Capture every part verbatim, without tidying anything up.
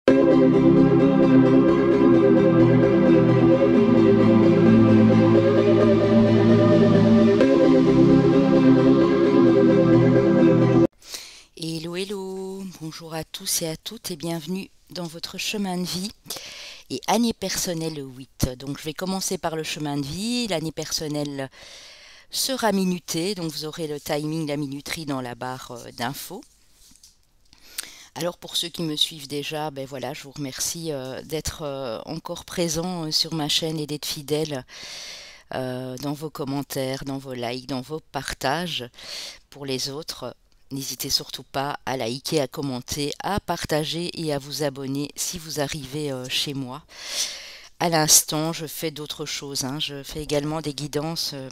Hello, hello, bonjour à tous et à toutes et bienvenue dans votre chemin de vie et année personnelle huit. Donc je vais commencer par le chemin de vie, l'année personnelle sera minutée, donc vous aurez le timing, la minuterie dans la barre euh, d'infos. Alors pour ceux qui me suivent déjà, ben voilà, je vous remercie euh, d'être euh, encore présent euh, sur ma chaîne et d'être fidèle euh, dans vos commentaires, dans vos likes, dans vos partages. Pour les autres, n'hésitez surtout pas à liker, à commenter, à partager et à vous abonner si vous arrivez euh, chez moi. À l'instant, je fais d'autres choses, hein. Je fais également des guidances euh,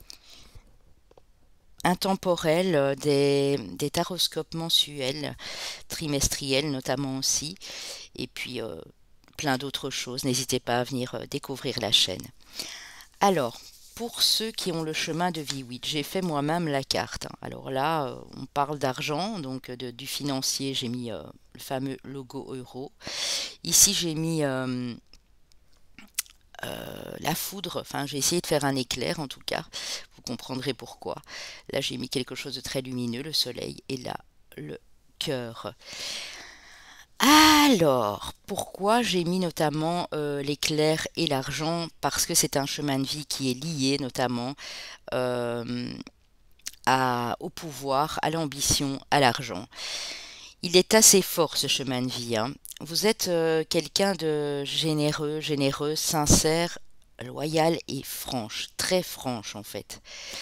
intemporelles, euh, des, des taroscopes mensuels, trimestriels notamment aussi, et puis euh, plein d'autres choses. N'hésitez pas à venir euh, découvrir la chaîne. Alors, pour ceux qui ont le chemin de vie huit, j'ai fait moi-même la carte. Alors là, euh, on parle d'argent, donc de, du financier, j'ai mis euh, le fameux logo euro. Ici, j'ai mis euh, euh, la foudre, enfin j'ai essayé de faire un éclair en tout cas, vous comprendrez pourquoi. Là, j'ai mis quelque chose de très lumineux, le soleil, et là, le cœur. Alors, pourquoi j'ai mis notamment euh, l'éclair et l'argent? Parce que c'est un chemin de vie qui est lié notamment euh, à, au pouvoir, à l'ambition, à l'argent. Il est assez fort ce chemin de vie, hein. Vous êtes euh, quelqu'un de généreux, généreuse, sincère, loyal et franche, très franche en fait.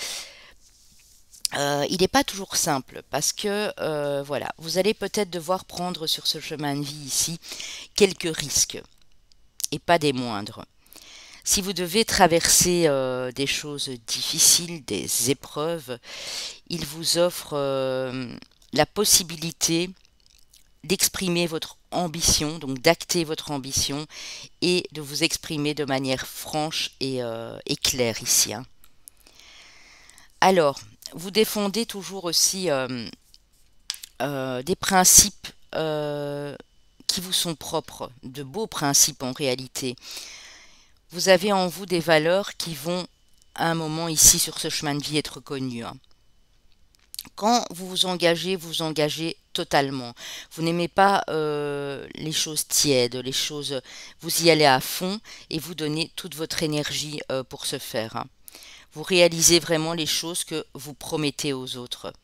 Euh, il n'est pas toujours simple parce que euh, voilà, vous allez peut-être devoir prendre sur ce chemin de vie ici quelques risques et pas des moindres. Si vous devez traverser euh, des choses difficiles, des épreuves, il vous offre euh, la possibilité d'exprimer votre ambition, donc d'acter votre ambition et de vous exprimer de manière franche et, euh, et claire ici, hein. Alors, vous défendez toujours aussi euh, euh, des principes euh, qui vous sont propres, de beaux principes en réalité. Vous avez en vous des valeurs qui vont à un moment ici sur ce chemin de vie être connues, hein. Quand vous vous engagez, vous vous engagez totalement. Vous n'aimez pas euh, les choses tièdes, les choses, vous y allez à fond et vous donnez toute votre énergie euh, pour ce faire, hein. Vous réalisez vraiment les choses que vous promettez aux autres.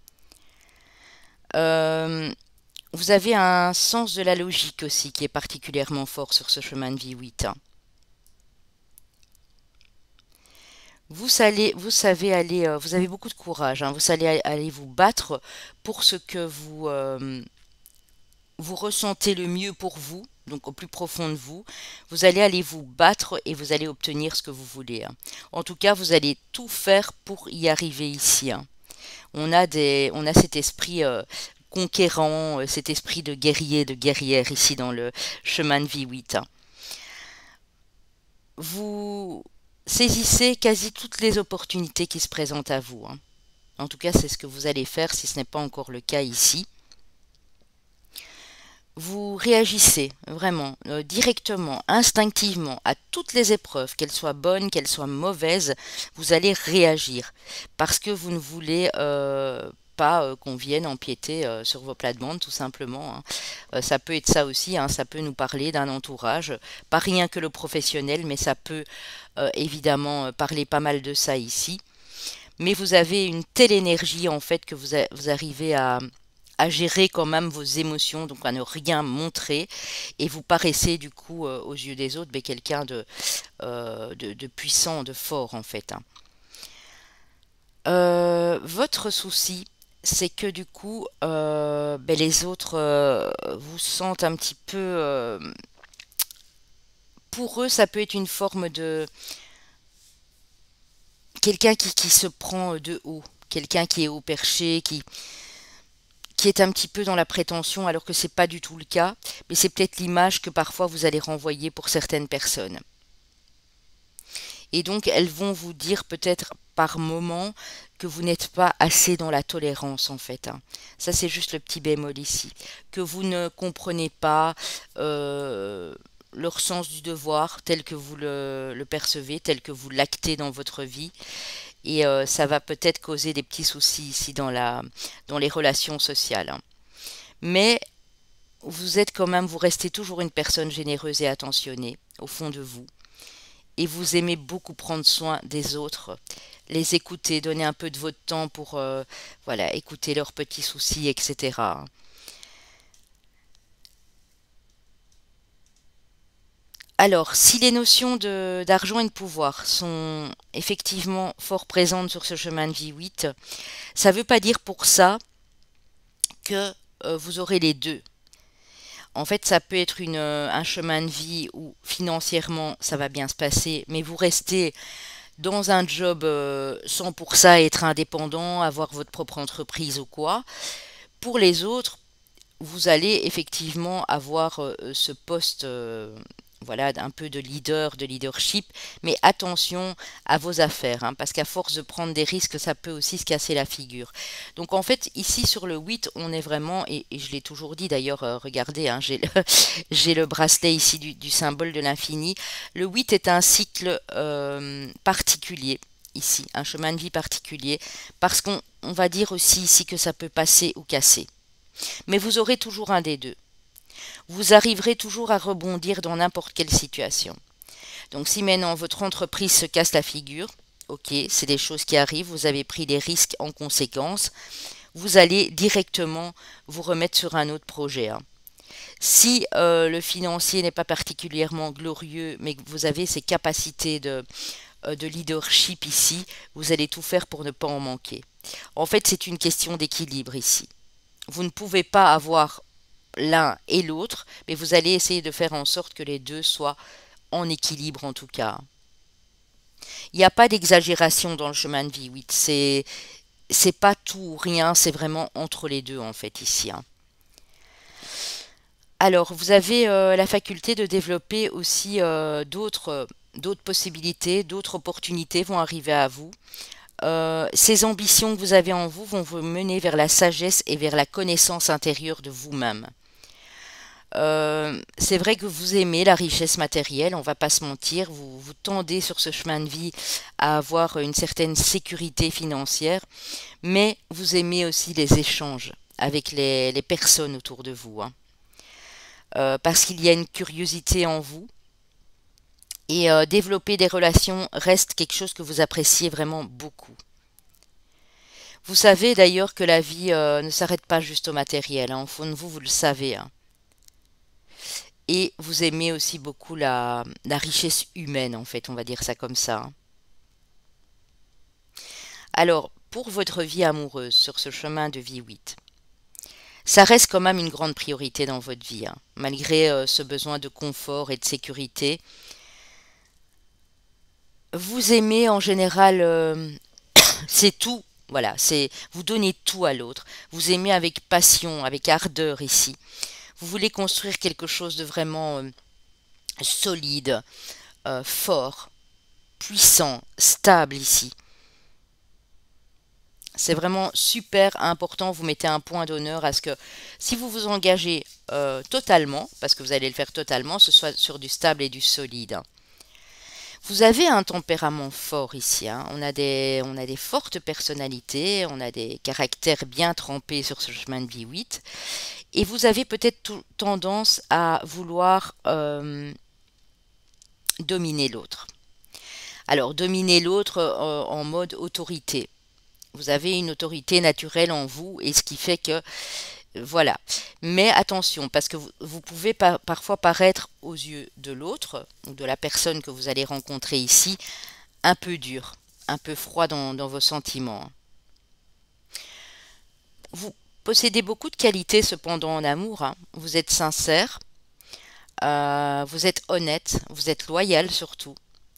Euh, vous avez un sens de la logique aussi qui est particulièrement fort sur ce chemin de vie huit, hein. Vous savez, vous savez aller, euh, vous avez beaucoup de courage, hein. Vous savez aller vous battre pour ce que vous, euh, vous ressentez le mieux pour vous, donc au plus profond de vous. Vous allez aller vous battre et vous allez obtenir ce que vous voulez, hein. En tout cas, vous allez tout faire pour y arriver ici, hein. On a des, on a cet esprit euh, conquérant, euh, cet esprit de guerrier, de guerrière ici dans le chemin de vie huit, hein. Vous saisissez quasi toutes les opportunités qui se présentent à vous, hein. En tout cas, c'est ce que vous allez faire si ce n'est pas encore le cas ici. Vous réagissez vraiment euh, directement, instinctivement à toutes les épreuves, qu'elles soient bonnes, qu'elles soient mauvaises, vous allez réagir parce que vous ne voulez euh, pas euh, qu'on vienne empiéter euh, sur vos plates-bandes tout simplement, hein. Euh, ça peut être ça aussi, hein, ça peut nous parler d'un entourage, pas rien que le professionnel, mais ça peut euh, évidemment euh, parler pas mal de ça ici. Mais vous avez une telle énergie en fait que vous, a- vous arrivez à à gérer quand même vos émotions, donc à ne rien montrer, et vous paraissez du coup euh, aux yeux des autres ben, quelqu'un de, euh, de, de puissant, de fort en fait, hein. Euh, votre souci, c'est que du coup, euh, ben, les autres euh, vous sentent un petit peu... euh, pour eux, ça peut être une forme de... Quelqu'un qui, qui se prend de haut, quelqu'un qui est haut perché, qui qui est un petit peu dans la prétention alors que c'est pas du tout le cas, mais c'est peut-être l'image que parfois vous allez renvoyer pour certaines personnes. Et donc, elles vont vous dire peut-être par moment que vous n'êtes pas assez dans la tolérance, en fait, hein. Ça, c'est juste le petit bémol ici. Que vous ne comprenez pas euh, leur sens du devoir tel que vous le, le percevez, tel que vous l'actez dans votre vie. Et euh, ça va peut-être causer des petits soucis ici dans la, dans les relations sociales, hein. Mais vous êtes quand même, vous restez toujours une personne généreuse et attentionnée au fond de vous. Et vous aimez beaucoup prendre soin des autres, les écouter, donner un peu de votre temps pour euh, voilà, écouter leurs petits soucis, et cetera. Alors, si les notions de d'argent et de pouvoir sont effectivement fort présentes sur ce chemin de vie huit, ça ne veut pas dire pour ça que euh, vous aurez les deux. En fait, ça peut être une, euh, un chemin de vie où financièrement ça va bien se passer, mais vous restez dans un job euh, sans pour ça être indépendant, avoir votre propre entreprise ou quoi. Pour les autres, vous allez effectivement avoir euh, ce poste, euh, voilà, un peu de leader, de leadership, mais attention à vos affaires, hein, parce qu'à force de prendre des risques, ça peut aussi se casser la figure. Donc en fait, ici sur le huit, on est vraiment, et, et je l'ai toujours dit d'ailleurs, euh, regardez, hein, j'ai le, j'ai le bracelet ici du, du symbole de l'infini. Le huit est un cycle euh, particulier. Ici, un chemin de vie particulier, parce qu'on on va dire aussi ici que ça peut passer ou casser. Mais vous aurez toujours un des deux. Vous arriverez toujours à rebondir dans n'importe quelle situation. Donc si maintenant votre entreprise se casse la figure, ok, c'est des choses qui arrivent, vous avez pris des risques en conséquence, vous allez directement vous remettre sur un autre projet, hein. Si euh, le financier n'est pas particulièrement glorieux, mais que vous avez ces capacités de, euh, de leadership ici, vous allez tout faire pour ne pas en manquer. En fait, c'est une question d'équilibre ici. Vous ne pouvez pas avoir l'un et l'autre, mais vous allez essayer de faire en sorte que les deux soient en équilibre en tout cas. Il n'y a pas d'exagération dans le chemin de vie huit. C'est c'est pas tout ou rien, c'est vraiment entre les deux en fait ici, hein. Alors, vous avez euh, la faculté de développer aussi euh, d'autres d'autres possibilités, d'autres opportunités vont arriver à vous. Euh, ces ambitions que vous avez en vous vont vous mener vers la sagesse et vers la connaissance intérieure de vous-même. Euh, c'est vrai que vous aimez la richesse matérielle, on va pas se mentir, vous, vous tendez sur ce chemin de vie à avoir une certaine sécurité financière, mais vous aimez aussi les échanges avec les, les personnes autour de vous, hein. Euh, parce qu'il y a une curiosité en vous, et euh, développer des relations reste quelque chose que vous appréciez vraiment beaucoup. Vous savez d'ailleurs que la vie euh, ne s'arrête pas juste au matériel, hein. Au fond de vous, vous le savez, hein. Et vous aimez aussi beaucoup la, la richesse humaine, en fait, on va dire ça comme ça, hein. Alors, pour votre vie amoureuse sur ce chemin de vie huit, ça reste quand même une grande priorité dans votre vie, hein. Malgré euh, ce besoin de confort et de sécurité. Vous aimez en général, euh, c'est tout, voilà, c'est vous donnez tout à l'autre. Vous aimez avec passion, avec ardeur ici. Vous voulez construire quelque chose de vraiment euh, solide, euh, fort, puissant, stable ici. C'est vraiment super important, vous mettez un point d'honneur à ce que si vous vous engagez euh, totalement, parce que vous allez le faire totalement, ce soit sur du stable et du solide, hein. Vous avez un tempérament fort ici, hein. On a des, on a des fortes personnalités, on a des caractères bien trempés sur ce chemin de vie huit. Et vous avez peut-être tendance à vouloir euh, dominer l'autre. Alors, dominer l'autre euh, en mode autorité. Vous avez une autorité naturelle en vous, et ce qui fait que voilà. Mais attention, parce que vous, vous pouvez par, parfois paraître aux yeux de l'autre, ou de la personne que vous allez rencontrer ici, un peu dur, un peu froid dans, dans vos sentiments. Vous possédez beaucoup de qualités cependant en amour, hein. Vous êtes sincère, euh, vous êtes honnête, vous êtes loyal surtout.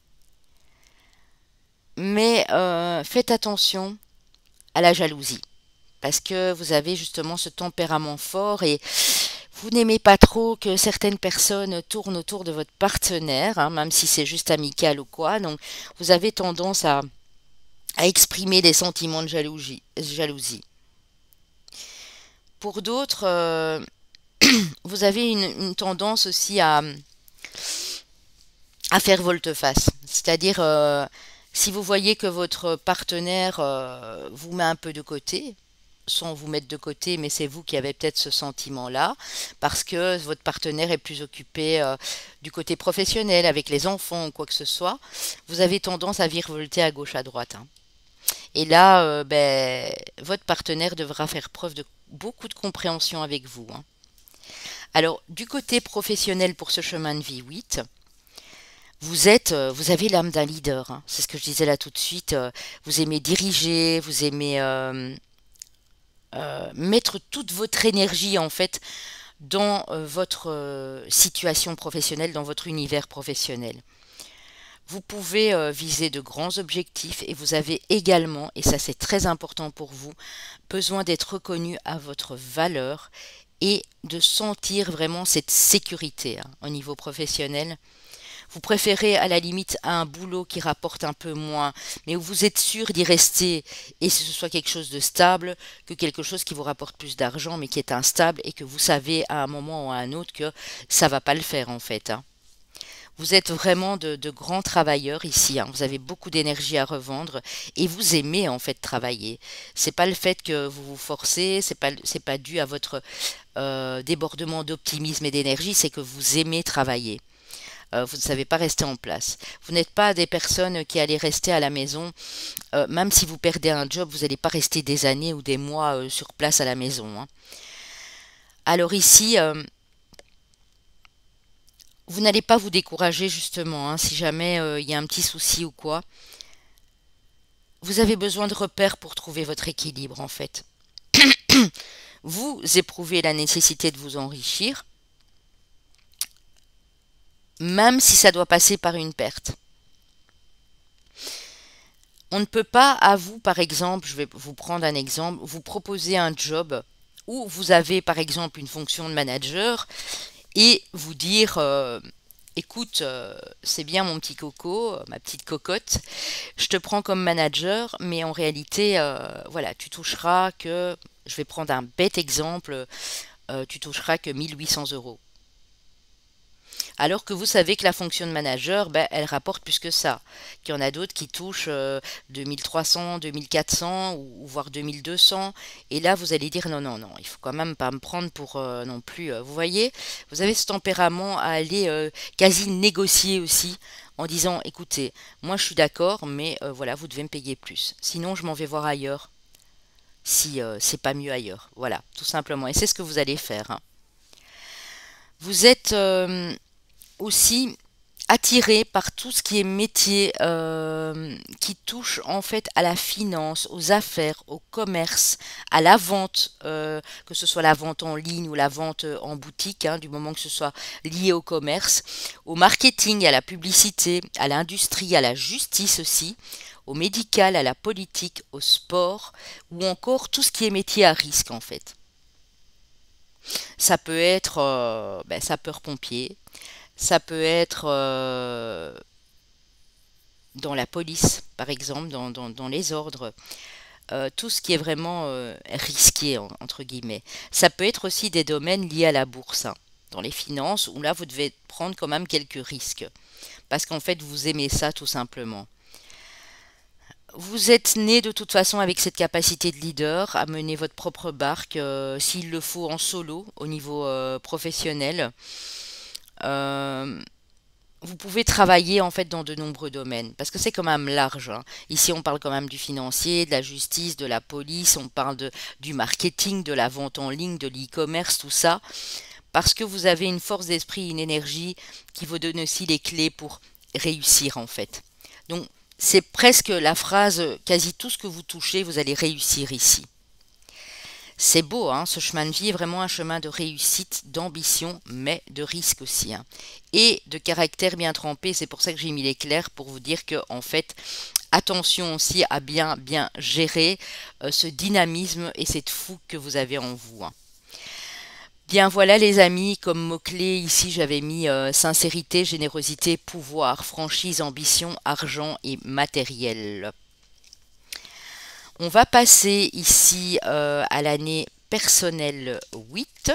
Mais euh, faites attention à la jalousie, parce que vous avez justement ce tempérament fort et Vous n'aimez pas trop que certaines personnes tournent autour de votre partenaire, hein, même si c'est juste amical ou quoi. Donc, vous avez tendance à, à exprimer des sentiments de jalousie. jalousie. Pour d'autres, euh, vous avez une, une tendance aussi à, à faire volte-face. C'est-à-dire, euh, si vous voyez que votre partenaire euh, vous met un peu de côté, sans vous mettre de côté, mais c'est vous qui avez peut-être ce sentiment-là, parce que votre partenaire est plus occupé euh, du côté professionnel, avec les enfants ou quoi que ce soit, vous avez tendance à virevolter à gauche, à droite, hein. Et là, euh, ben, votre partenaire devra faire preuve de beaucoup de compréhension avec vous, hein. Alors, du côté professionnel pour ce chemin de vie huit, vous êtes, euh, vous avez l'âme d'un leader, hein. C'est ce que je disais là tout de suite. euh, vous aimez diriger, vous aimez euh, euh, mettre toute votre énergie en fait dans euh, votre euh, situation professionnelle, dans votre univers professionnel. Vous pouvez euh, viser de grands objectifs et vous avez également, et ça c'est très important pour vous, besoin d'être reconnu à votre valeur et de sentir vraiment cette sécurité, hein, au niveau professionnel. Vous préférez à la limite un boulot qui rapporte un peu moins, mais où vous êtes sûr d'y rester et que ce soit quelque chose de stable, que quelque chose qui vous rapporte plus d'argent, mais qui est instable et que vous savez à un moment ou à un autre que ça va pas le faire en fait, hein. Vous êtes vraiment de, de grands travailleurs ici, hein. Vous avez beaucoup d'énergie à revendre et vous aimez en fait travailler. C'est pas le fait que vous vous forcez, c'est pas c'est pas dû à votre euh, débordement d'optimisme et d'énergie, c'est que vous aimez travailler. Euh, vous ne savez pas rester en place. Vous n'êtes pas des personnes qui allez rester à la maison. Euh, même si vous perdez un job, vous n'allez pas rester des années ou des mois euh, sur place à la maison, hein. Alors ici, euh, vous n'allez pas vous décourager justement, hein, si jamais euh, il y a un petit souci ou quoi. Vous avez besoin de repères pour trouver votre équilibre en fait. Vous éprouvez la nécessité de vous enrichir, même si ça doit passer par une perte. On ne peut pas, à vous, par exemple, je vais vous prendre un exemple, vous proposer un job où vous avez, par exemple, une fonction de manager et vous dire, euh, écoute, euh, c'est bien mon petit coco, euh, ma petite cocotte, je te prends comme manager, mais en réalité, euh, voilà, tu toucheras que, je vais prendre un bête exemple, euh, tu toucheras que mille huit cents euros. Alors que vous savez que la fonction de manager, ben, elle rapporte plus que ça. Qu'il y en a d'autres qui touchent euh, deux mille trois cents, deux mille quatre cents ou, ou voire deux mille deux cents. Et là, vous allez dire non, non, non, il faut quand même pas me prendre pour euh, non plus. euh, vous voyez, vous avez ce tempérament à aller euh, quasi négocier aussi en disant, écoutez, moi je suis d'accord, mais euh, voilà, vous devez me payer plus. Sinon, je m'en vais voir ailleurs si euh, c'est pas mieux ailleurs. Voilà, tout simplement. Et c'est ce que vous allez faire, hein. Vous êtes euh, aussi attiré par tout ce qui est métier euh, qui touche en fait à la finance, aux affaires, au commerce, à la vente, euh, que ce soit la vente en ligne ou la vente euh, en boutique, hein, du moment que ce soit lié au commerce, au marketing, à la publicité, à l'industrie, à la justice aussi, au médical, à la politique, au sport, ou encore tout ce qui est métier à risque en fait. Ça peut être euh, ben, sapeur-pompier, ça peut être euh, dans la police, par exemple, dans, dans- dans les ordres, euh, tout ce qui est vraiment euh, risqué, en- entre guillemets. Ça peut être aussi des domaines liés à la bourse, hein, dans les finances, où là, vous devez prendre quand même quelques risques, parce qu'en fait, vous aimez ça tout simplement. Vous êtes né de toute façon avec cette capacité de leader à mener votre propre barque, euh, s'il le faut en solo, au niveau euh, professionnel. Euh, Vous pouvez travailler en fait dans de nombreux domaines parce que c'est quand même large, hein. Ici, on parle quand même du financier, de la justice, de la police, on parle de, du marketing, de la vente en ligne, de l'e-commerce, tout ça, parce que vous avez une force d'esprit, une énergie qui vous donne aussi les clés pour réussir en fait. Donc, c'est presque la phrase, quasi tout ce que vous touchez, vous allez réussir ici. C'est beau, hein, ce chemin de vie est vraiment un chemin de réussite, d'ambition, mais de risque aussi, hein. Et de caractère bien trempé. C'est pour ça que j'ai mis l'éclair pour vous dire que, en fait, attention aussi à bien, bien gérer euh, ce dynamisme et cette fougue que vous avez en vous, hein. Bien voilà les amis, comme mot-clé ici j'avais mis euh, sincérité, générosité, pouvoir, franchise, ambition, argent et matériel. On va passer ici euh, à l'année personnelle huit.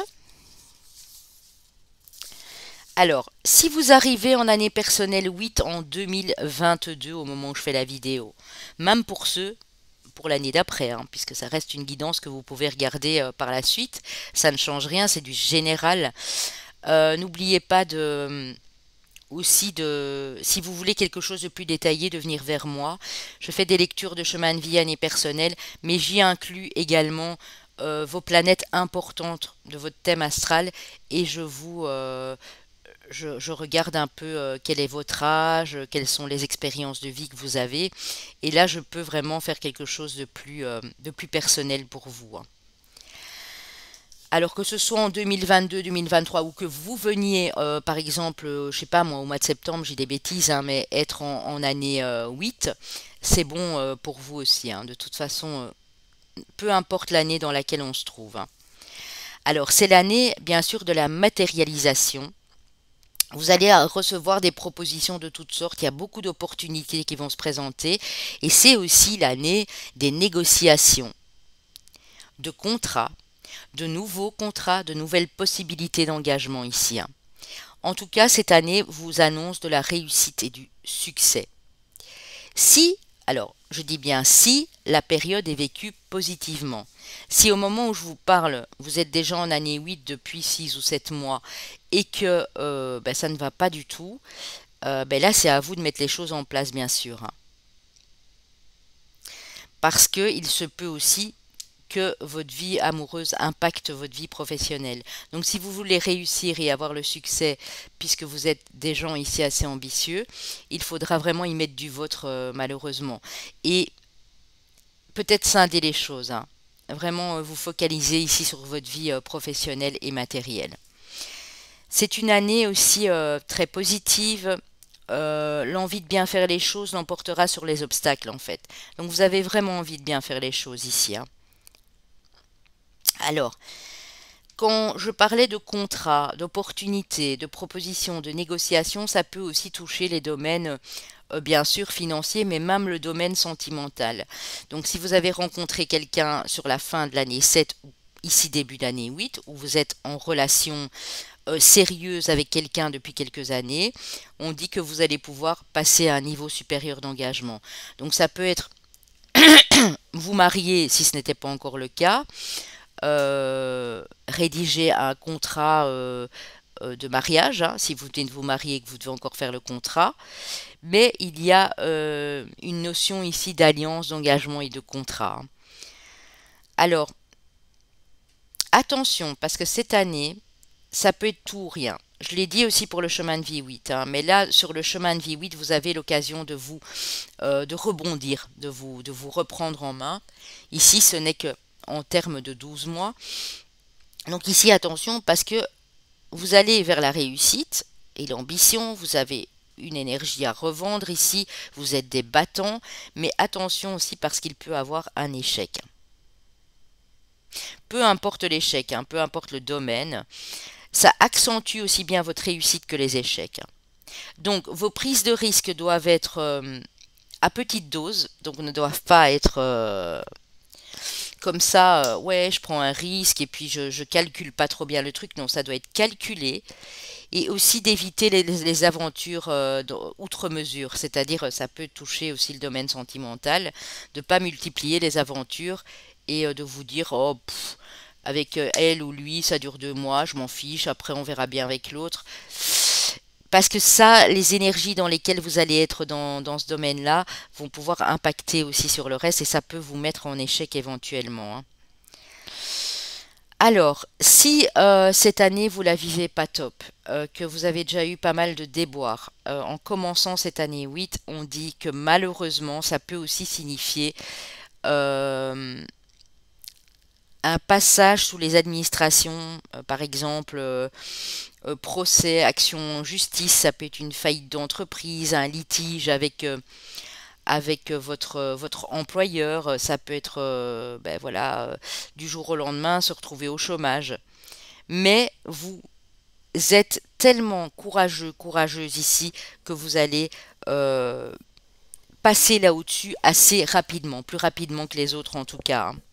Alors, si vous arrivez en année personnelle huit en deux mille vingt-deux au moment où je fais la vidéo, même pour ceux pour l'année d'après, hein, puisque ça reste une guidance que vous pouvez regarder euh, par la suite, ça ne change rien, c'est du général. Euh, N'oubliez pas de aussi de, si vous voulez quelque chose de plus détaillé, de venir vers moi. Je fais des lectures de chemin de vie année personnelle, mais j'y inclus également euh, vos planètes importantes de votre thème astral et je vous, euh, je, je regarde un peu euh, quel est votre âge, quelles sont les expériences de vie que vous avez, et là je peux vraiment faire quelque chose de plus, euh, de plus personnel pour vous, hein. Alors que ce soit en deux mille vingt-deux, deux mille vingt-trois ou que vous veniez, euh, par exemple, euh, je sais pas moi, au mois de septembre, j'ai des bêtises, hein, mais être en, en année euh, huit, c'est bon euh, pour vous aussi, hein. De toute façon, euh, peu importe l'année dans laquelle on se trouve, hein. Alors, c'est l'année, bien sûr, de la matérialisation. Vous allez euh, recevoir des propositions de toutes sortes, il y a beaucoup d'opportunités qui vont se présenter, et c'est aussi l'année des négociations, de contrats, de nouveaux contrats, de nouvelles possibilités d'engagement ici, hein. En tout cas, cette année vous annonce de la réussite et du succès. Si, alors je dis bien si, la période est vécue positivement. Si au moment où je vous parle, vous êtes déjà en année huit depuis six ou sept mois et que euh, ben, ça ne va pas du tout, euh, ben là c'est à vous de mettre les choses en place bien sûr, hein. Parce qu'il se peut aussi que votre vie amoureuse impacte votre vie professionnelle. Donc si vous voulez réussir et avoir le succès, puisque vous êtes des gens ici assez ambitieux, il faudra vraiment y mettre du vôtre euh, malheureusement. Et peut-être scinder les choses, hein. Vraiment euh, vous focaliser ici sur votre vie euh, professionnelle et matérielle. C'est une année aussi euh, très positive. Euh, l'envie de bien faire les choses l'emportera sur les obstacles en fait. Donc vous avez vraiment envie de bien faire les choses ici, hein. Alors, quand je parlais de contrat, d'opportunités, de propositions, de négociations, ça peut aussi toucher les domaines, euh, bien sûr, financiers, mais même le domaine sentimental. Donc, si vous avez rencontré quelqu'un sur la fin de l'année sept ou ici début d'année huit, où vous êtes en relation euh, sérieuse avec quelqu'un depuis quelques années, on dit que vous allez pouvoir passer à un niveau supérieur d'engagement. Donc, ça peut être vous marier si ce n'était pas encore le cas, euh, rédiger un contrat euh, euh, de mariage, hein, si vous venez de vous marier et que vous devez encore faire le contrat. Mais il y a euh, une notion ici d'alliance, d'engagement et de contrat, hein. Alors, attention, parce que cette année, ça peut être tout ou rien. Je l'ai dit aussi pour le chemin de vie huit, hein, mais là, sur le chemin de vie huit, vous avez l'occasion de vous euh, de rebondir, de vous, de vous reprendre en main. Ici, ce n'est que en termes de douze mois. Donc ici, attention, parce que vous allez vers la réussite et l'ambition, vous avez une énergie à revendre ici, vous êtes des battants, mais attention aussi parce qu'il peut avoir un échec. Peu importe l'échec, hein, peu importe le domaine, ça accentue aussi bien votre réussite que les échecs. Donc vos prises de risque doivent être euh, à petite dose, donc ne doivent pas être euh, comme ça, euh, ouais, je prends un risque et puis je, je calcule pas trop bien le truc. Non, ça doit être calculé. Et aussi d'éviter les, les aventures euh, outre mesure, c'est-à-dire ça peut toucher aussi le domaine sentimental, de pas multiplier les aventures et euh, de vous dire, oh, pff, avec euh, elle ou lui, ça dure deux mois, je m'en fiche, après on verra bien avec l'autre. Parce que ça, les énergies dans lesquelles vous allez être dans, dans ce domaine-là vont pouvoir impacter aussi sur le reste et ça peut vous mettre en échec éventuellement, hein. Alors, si euh, cette année vous la vivez pas top, euh, que vous avez déjà eu pas mal de déboires, euh, en commençant cette année huit, on dit que malheureusement, ça peut aussi signifier euh, un passage sous les administrations, euh, par exemple, euh, euh, procès, action en justice, ça peut être une faillite d'entreprise, un litige avec, euh, avec euh, votre, euh, votre employeur, ça peut être euh, ben voilà, euh, du jour au lendemain se retrouver au chômage. mais vous êtes tellement courageux, courageuse ici, que vous allez euh, passer là au-dessus assez rapidement, plus rapidement que les autres en tout cas, hein.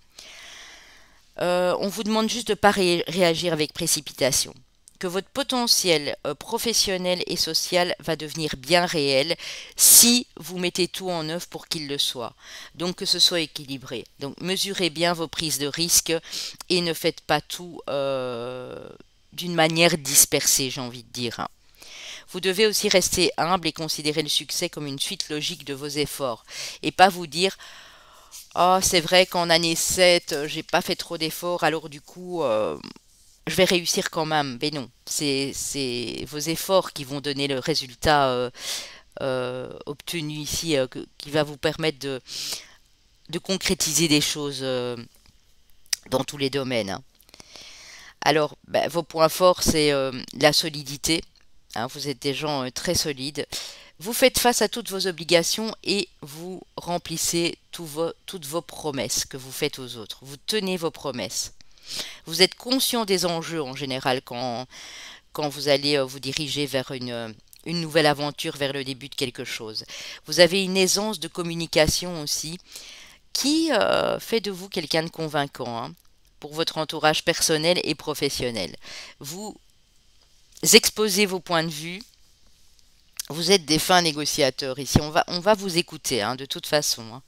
Euh, on vous demande juste de ne pas ré- réagir avec précipitation. Que votre potentiel euh, professionnel et social va devenir bien réel si vous mettez tout en œuvre pour qu'il le soit. Donc que ce soit équilibré. Donc mesurez bien vos prises de risque et ne faites pas tout euh, d'une manière dispersée, j'ai envie de dire, hein. Vous devez aussi rester humble et considérer le succès comme une suite logique de vos efforts et pas vous dire oh, c'est vrai qu'en année sept, euh, j'ai pas fait trop d'efforts, alors du coup, euh, je vais réussir quand même. Mais non, c'est, c'est vos efforts qui vont donner le résultat euh, euh, obtenu ici, euh, que- qui va vous permettre de, de concrétiser des choses euh, dans tous les domaines, hein. Alors, ben, vos points forts, c'est euh, la solidité, hein, vous êtes des gens euh, très solides. Vous faites face à toutes vos obligations et vous remplissez tous vos- toutes vos promesses que vous faites aux autres. Vous tenez vos promesses. Vous êtes conscient des enjeux en général quand, quand vous allez euh, vous diriger vers une, euh, une nouvelle aventure, vers le début de quelque chose. Vous avez une aisance de communication aussi qui euh, fait de vous quelqu'un de convaincant, hein, pour votre entourage personnel et professionnel. Vous exposez vos points de vue. Vous êtes des fins négociateurs ici. On va, on va vous écouter, hein, de toute façon, hein.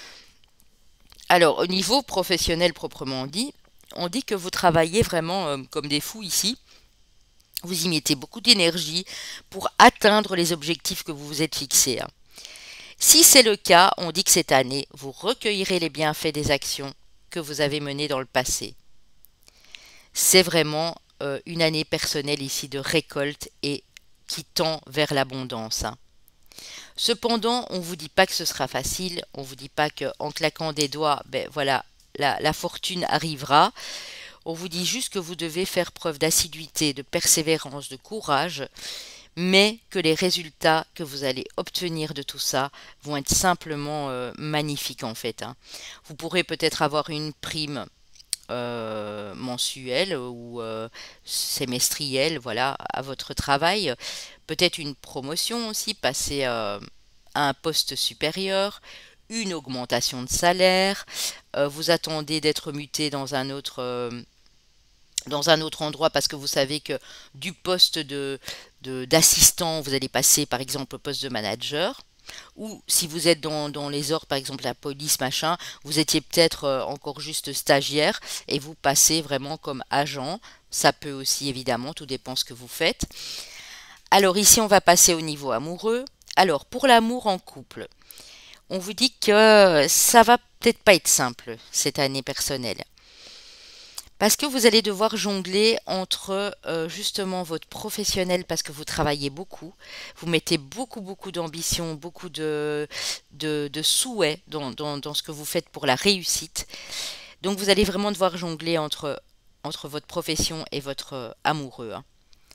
Alors, au niveau professionnel proprement dit, on dit que vous travaillez vraiment euh, comme des fous ici. Vous y mettez beaucoup d'énergie pour atteindre les objectifs que vous vous êtes fixés, hein. Si c'est le cas, on dit que cette année, vous recueillerez les bienfaits des actions que vous avez menées dans le passé. C'est vraiment euh, une année personnelle ici de récolte et qui tend vers l'abondance, hein. Cependant, on ne vous dit pas que ce sera facile, on ne vous dit pas qu'en claquant des doigts, ben voilà, la, la fortune arrivera. On vous dit juste que vous devez faire preuve d'assiduité, de persévérance, de courage, mais que les résultats que vous allez obtenir de tout ça vont être simplement euh, magnifiques en fait, hein. Vous pourrez peut-être avoir une prime euh, mensuelle ou euh, semestrielle, voilà, à votre travail. Peut-être une promotion aussi, passer euh, à un poste supérieur, une augmentation de salaire, euh, vous attendez d'être muté dans un autre, euh, dans un autre endroit parce que vous savez que du poste de, de- d'assistant, vous allez passer par exemple au poste de manager. Ou si vous êtes dans, dans les ordres, par exemple la police, machin, vous étiez peut-être euh, encore juste stagiaire et vous passez vraiment comme agent. Ça peut aussi évidemment, tout dépend ce que vous faites. Alors ici, on va passer au niveau amoureux. Alors pour l'amour en couple, on vous dit que ça va peut-être pas être simple cette année personnelle. Parce que vous allez devoir jongler entre euh, justement votre professionnel parce que vous travaillez beaucoup, vous mettez beaucoup beaucoup d'ambition, beaucoup de, de, de souhaits dans, dans, dans ce que vous faites pour la réussite. Donc vous allez vraiment devoir jongler entre, entre votre profession et votre euh, amoureux, hein.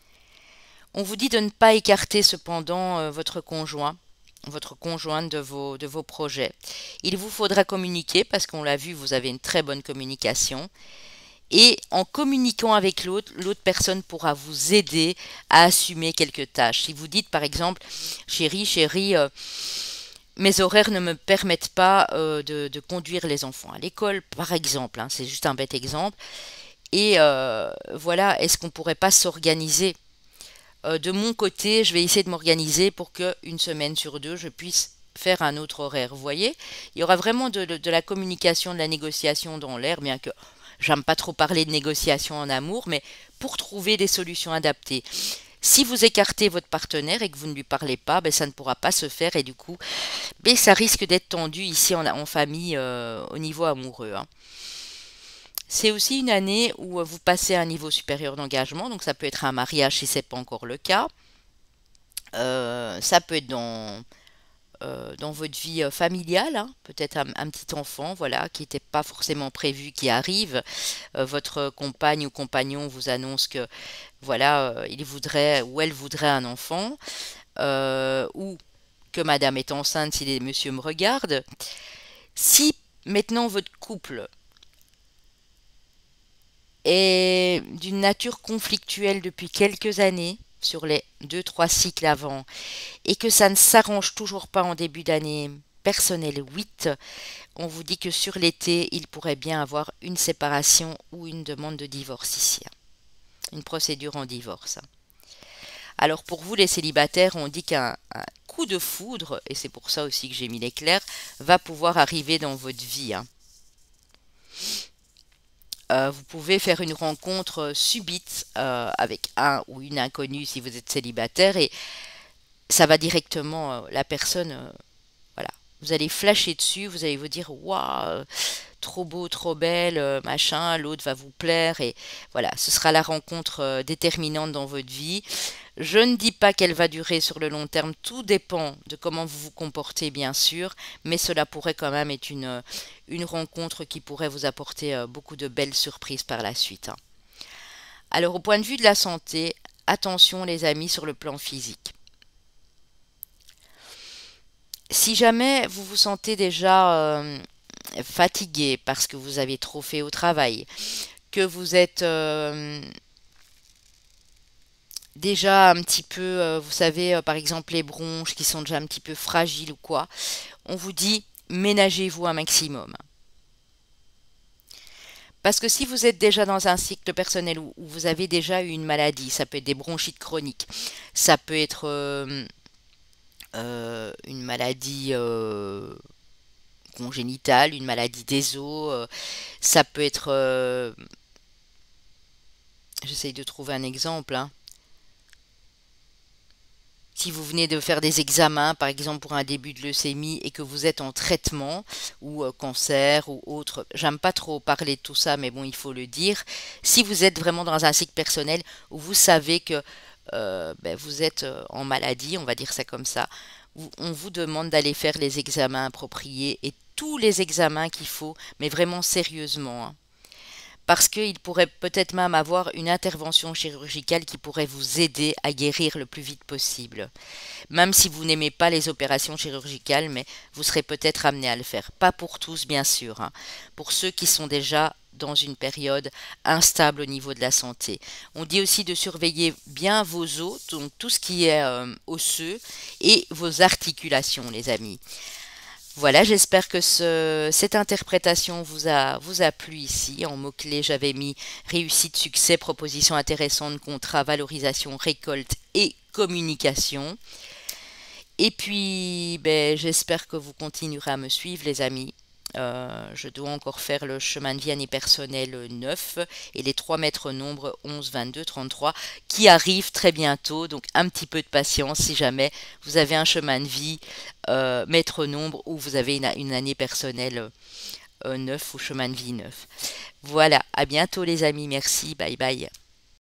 On vous dit de ne pas écarter cependant euh, votre conjoint, votre conjointe de vos, de vos projets. Il vous faudra communiquer parce qu'on l'a vu, vous avez une très bonne communication. Et en communiquant avec l'autre, l'autre personne pourra vous aider à assumer quelques tâches. Si vous dites par exemple, chérie, chérie, euh, mes horaires ne me permettent pas euh, de, de conduire les enfants à l'école, par exemple, hein, c'est juste un bête exemple. Et euh, voilà, est-ce qu'on pourrait pas s'organiser? Euh, de mon côté, je vais essayer de m'organiser pour que une semaine sur deux, je puisse faire un autre horaire. Vous voyez, il y aura vraiment de, de- de la communication, de la négociation dans l'air, bien que j'aime pas trop parler de négociation en amour, mais pour trouver des solutions adaptées. Si vous écartez votre partenaire et que vous ne lui parlez pas, ben, ça ne pourra pas se faire et du coup, ben, ça risque d'être tendu ici en, en famille euh, au niveau amoureux, hein. C'est aussi une année où euh, vous passez à un niveau supérieur d'engagement, donc ça peut être un mariage si ce n'est pas encore le cas. Euh, ça peut être dans, euh, dans votre vie euh, familiale, hein, peut-être un, un petit enfant, voilà, qui n'était pas forcément prévu, qui arrive. Euh, votre compagne ou compagnon vous annonce que, voilà, euh, il voudrait ou elle voudrait un enfant, euh, ou que madame est enceinte si les monsieur me regardent. Si maintenant votre couple est d'une nature conflictuelle depuis quelques années, sur les deux trois cycles avant, et que ça ne s'arrange toujours pas en début d'année personnelle huit, on vous dit que sur l'été, il pourrait bien avoir une séparation ou une demande de divorce ici. Une procédure en divorce. Alors pour vous les célibataires, on dit qu'un un coup de foudre, et c'est pour ça aussi que j'ai mis l'éclair, va pouvoir arriver dans votre vie. hein. Euh, vous pouvez faire une rencontre subite euh, avec un ou une inconnue si vous êtes célibataire et ça va directement, euh, la personne, euh, voilà. Vous allez flasher dessus, vous allez vous dire, waouh, trop beau, trop belle, euh, machin, l'autre va vous plaire et voilà, ce sera la rencontre euh, déterminante dans votre vie. Je ne dis pas qu'elle va durer sur le long terme, tout dépend de comment vous vous comportez bien sûr, mais cela pourrait quand même être une, euh, une rencontre qui pourrait vous apporter euh, beaucoup de belles surprises par la suite. hein. Alors au point de vue de la santé, attention les amis sur le plan physique. Si jamais vous vous sentez déjà euh, fatigué parce que vous avez trop fait au travail, que vous êtes euh, déjà un petit peu, euh, vous savez, euh, par exemple les bronches qui sont déjà un petit peu fragiles ou quoi, on vous dit ménagez-vous un maximum. Parce que si vous êtes déjà dans un cycle personnel où, où vous avez déjà eu une maladie, ça peut être des bronchites chroniques, ça peut être euh, euh, une maladie euh, congénitale, une maladie des os, euh, ça peut être, euh, j'essaye de trouver un exemple, hein. Si vous venez de faire des examens, par exemple pour un début de leucémie, et que vous êtes en traitement, ou euh, cancer, ou autre, j'aime pas trop parler de tout ça, mais bon, il faut le dire. Si vous êtes vraiment dans un cycle personnel où vous savez que euh, ben, vous êtes euh, en maladie, on va dire ça comme ça, où on vous demande d'aller faire les examens appropriés et tous les examens qu'il faut, mais vraiment sérieusement. hein. Parce qu'il pourrait peut-être même avoir une intervention chirurgicale qui pourrait vous aider à guérir le plus vite possible. Même si vous n'aimez pas les opérations chirurgicales, mais vous serez peut-être amené à le faire. Pas pour tous, bien sûr. hein. Pour ceux qui sont déjà dans une période instable au niveau de la santé. On dit aussi de surveiller bien vos os, donc tout ce qui est euh, osseux, et vos articulations, les amis. Voilà, j'espère que ce- cette interprétation vous a, vous a plu ici. En mots-clés, j'avais mis réussite, succès, proposition intéressante, contrat, valorisation, récolte et communication. Et puis, ben, j'espère que vous continuerez à me suivre, les amis. Euh, je dois encore faire le chemin de vie année personnelle neuf et les trois maîtres nombres onze, vingt-deux, trente-trois qui arrivent très bientôt. Donc un petit peu de patience si jamais vous avez un chemin de vie euh, maître nombre ou vous avez une, une année personnelle euh, neuf ou chemin de vie neuf. Voilà, à bientôt les amis, merci, bye bye.